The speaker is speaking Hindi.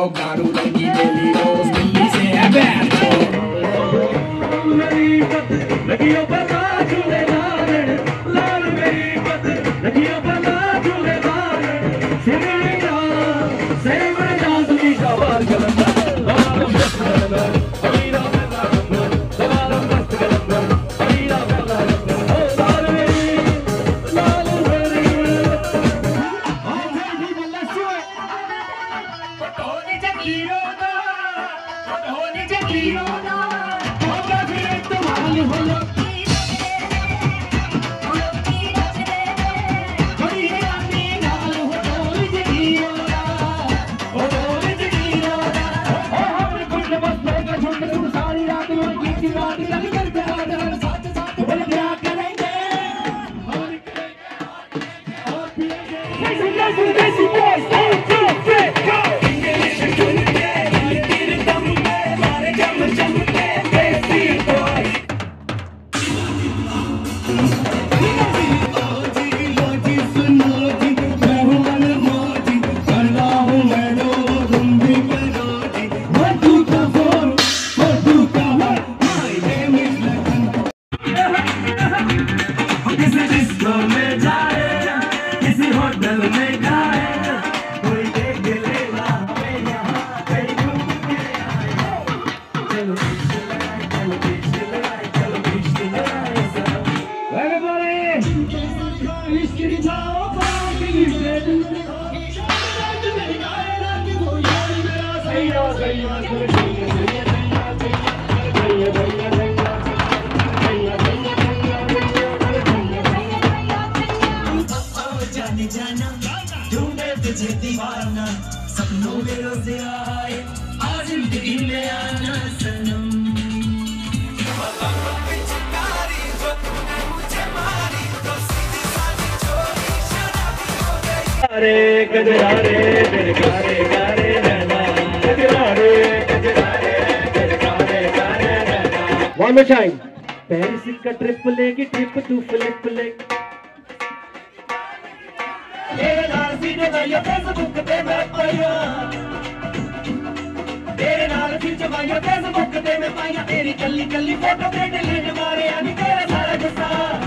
गारू लगी डेली रोज दिल्ली से है बैठो मेरी पत लगियो पता झूले लाल मेरी पत लगियो पता झूले लाल सिमरिया सेवन जासमी का बाल कलंदर बाल मस्त कलंदर अमीरा बेला कलंदर बाल मस्त कलंदर अमीरा बेला कलंदर ओ लाल मेरी पटोनी जगीरो ना होगा फिर तुम्हारी होलो ढूंढे तुझे दीवाना सपनों में रोज आए आज जिंदगी में आना सनम अरे गजरा रे तेरे गारे गारे रहना गजरा रे तेरे गारे गारे रहना वन मोर टाइम पेरिस का ट्रिप लेगी ट्रिप तू फ्लिप ले तेरे नाल सीधे मैं फेसबुक पे मैं पाया तेरे नाल सीधे मैं फेसबुक पे मैं पाया तेरी कल्ली कल्ली फोटो पे डिलीट मारे यानी तेरा सारा गुस्सा